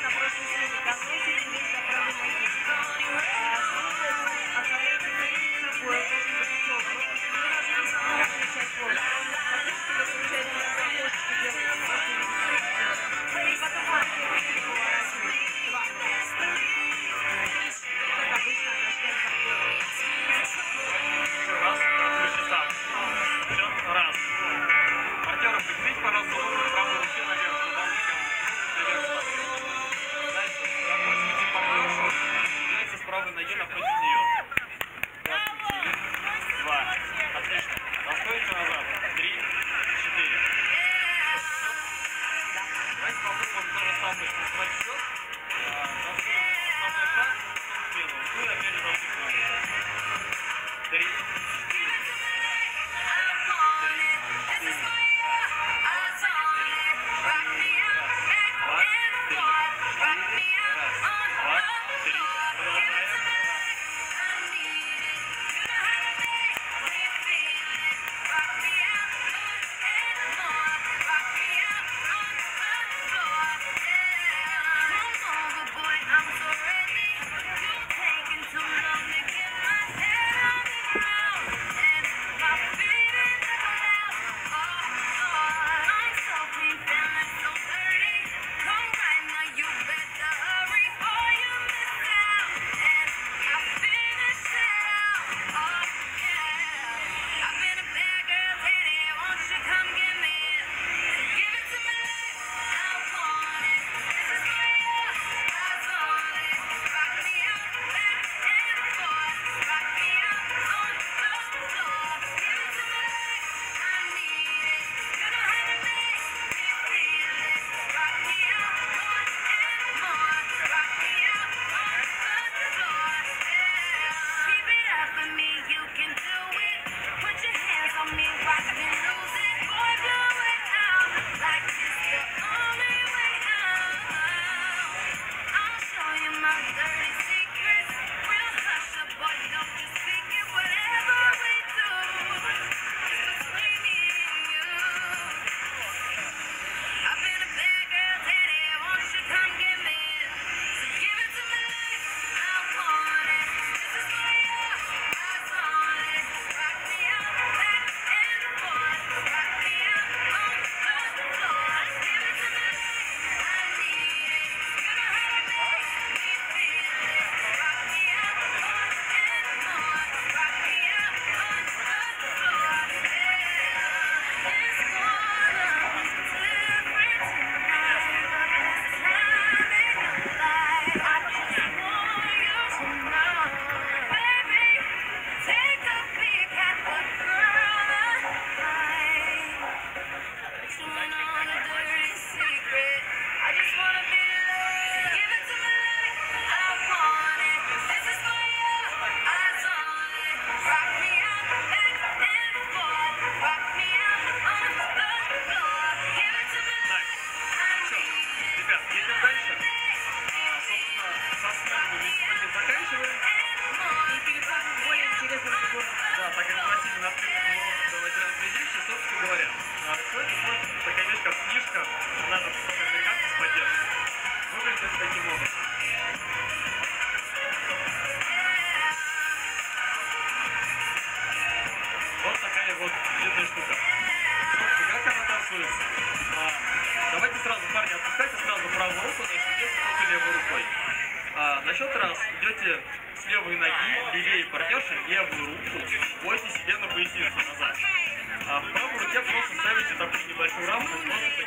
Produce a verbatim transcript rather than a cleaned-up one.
на прошлой сцене. Давайте весь на правой ноге. Оставляйте перед собой. Должен быть снова. Вы должны снова включать воду. Фактически вы включаете на замочку, делаете просто видите. И потом вообще поворачиваете. Два. Как обычно, качаем партнера. Раз, включи сам. Все, раз. Партнеры, прикрыть, пожалуйста, руку правой руки наверх. Дальше, запустите партнершу. Двигается с правой ноги напротив нее. Раз, два. Отлично. Раскроете назад. Три, четыре. Давайте попробуем то же самое. Нажимать счет. Основной шаг. Смену. Ну и опять же зацикливаем. Три. Давайте сразу, парни, отпускайте сразу правую руку, значит, идете только левой рукой. А, на счет раз идете с левой ноги, левее партнерши, левую руку, вводите себе на поясницу назад. А в правой руке просто ставите такую небольшую рамку, просто